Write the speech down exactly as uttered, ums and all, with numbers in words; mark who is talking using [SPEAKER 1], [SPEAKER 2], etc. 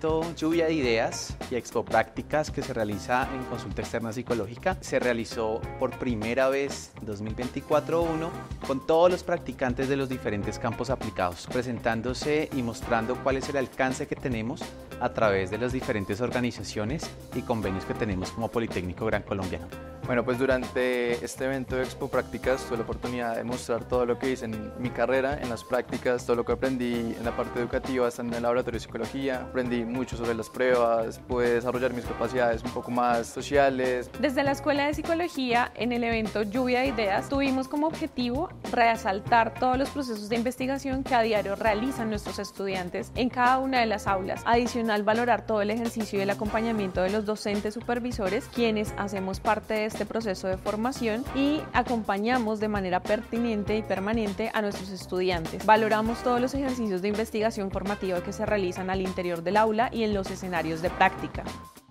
[SPEAKER 1] evento Lluvia de Ideas y Expo Prácticas que se realiza en Consulta Externa Psicológica se realizó por primera vez en dos mil veinticuatro uno con todos los practicantes de los diferentes campos aplicados, presentándose y mostrando cuál es el alcance que tenemos a través de las diferentes organizaciones y convenios que tenemos como Politécnico Gran Colombiano.
[SPEAKER 2] Bueno, pues durante este evento de Expo Prácticas tuve la oportunidad de mostrar todo lo que hice en mi carrera, en las prácticas, todo lo que aprendí en la parte educativa, estando en el laboratorio de psicología. Aprendí mucho sobre las pruebas, pude desarrollar mis capacidades un poco más sociales.
[SPEAKER 3] Desde la Escuela de Psicología, en el evento Lluvia de Ideas, tuvimos como objetivo resaltar todos los procesos de investigación que a diario realizan nuestros estudiantes en cada una de las aulas. Adicional, valorar todo el ejercicio y el acompañamiento de los docentes supervisores, quienes hacemos parte de este proceso de formación y acompañamos de manera pertinente y permanente a nuestros estudiantes. Valoramos todos los ejercicios de investigación formativa que se realizan al interior del aula y en los escenarios de práctica.